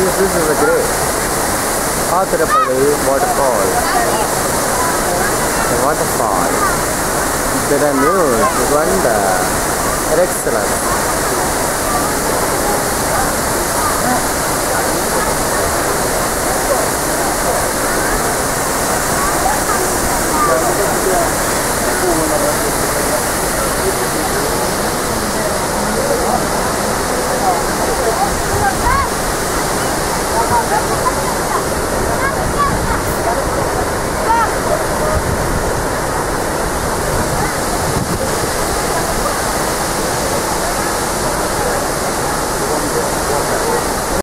This is a great Atirapalli waterfall. The waterfall. There are news, wonder, excellent.